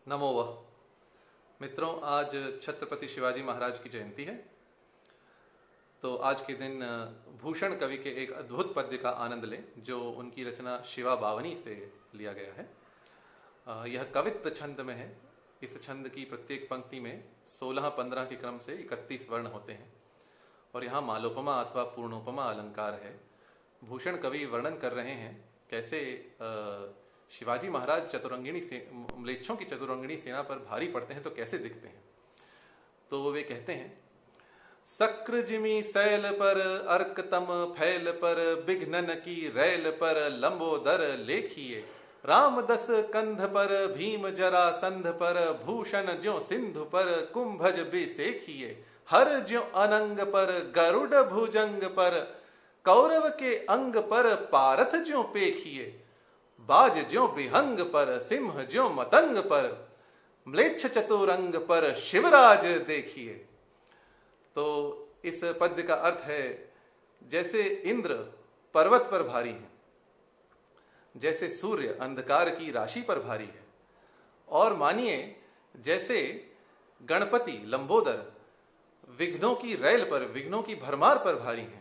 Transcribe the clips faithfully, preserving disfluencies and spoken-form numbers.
नमो वह। मित्रों, आज छत्रपति शिवाजी महाराज की जयंती है। तो आज के दिन भूषण कवि के एक अद्भुत पद्य का आनंद लें जो उनकी रचना शिवा बावनी से लिया गया है। यह कवित्त छंद में है। इस छंद की प्रत्येक पंक्ति में सोलह पंद्रह के क्रम से इकतीस वर्ण होते हैं और यहाँ मालोपमा अथवा पूर्णोपमा अलंकार है। भूषण कवि वर्णन कर रहे हैं कैसे शिवाजी महाराज चतुरंगिणी से म्लेच्छों की चतुरंगिणी सेना पर भारी पड़ते हैं तो कैसे दिखते हैं। तो वे कहते हैं, सक्र जिमी सैल पर अर्कतम फैल पर बिघ्नन की रैल पर लंबोदर लेखिए, राम दस कंध पर भीम जरा संध पर भूषण ज्यो सिंधु पर कुंभज बिसेखिए, हर ज्यो अनंग पर गरुड़ भुजंग पर कौरव के अंग पर पारथ ज्यो पेखिए, बाज ज्यो विहंग पर सिंह ज्यो मतंग पर म्लेच्छ चतुरंग पर शिवराज देखिए। तो इस पद्य का अर्थ है, जैसे इंद्र पर्वत पर भारी है, जैसे सूर्य अंधकार की राशि पर भारी है, और मानिए जैसे गणपति लंबोदर विघ्नों की रैल पर विघ्नों की भरमार पर भारी हैं,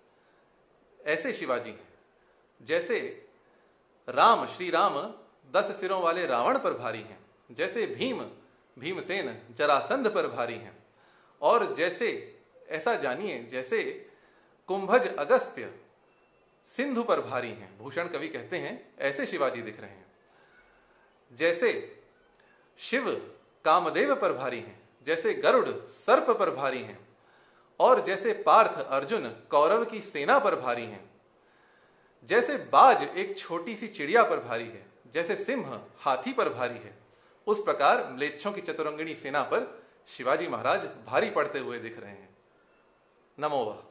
ऐसे शिवाजी हैं। जैसे राम श्री राम दस सिरों वाले रावण पर भारी हैं, जैसे भीम भीमसेन जरासंध पर भारी हैं, और जैसे ऐसा जानिए जैसे कुंभज अगस्त्य सिंधु पर भारी हैं। भूषण कवि कहते हैं ऐसे शिवाजी दिख रहे हैं। जैसे शिव कामदेव पर भारी हैं, जैसे गरुड़ सर्प पर भारी हैं, और जैसे पार्थ अर्जुन कौरव की सेना पर भारी हैं। जैसे बाज एक छोटी सी चिड़िया पर भारी है, जैसे सिंह हाथी पर भारी है, उस प्रकार म्लेच्छों की चतुरंगिणी सेना पर शिवाजी महाराज भारी पड़ते हुए दिख रहे हैं। नमो वाह।